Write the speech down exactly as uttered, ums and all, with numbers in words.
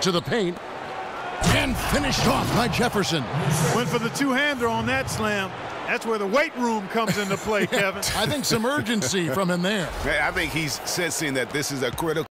to the paint. And finished off by Jefferson. Went for the two-hander on that slam. That's where the weight room comes into play, Kevin. I think some urgency from him there. I think he's sensing that this is a critical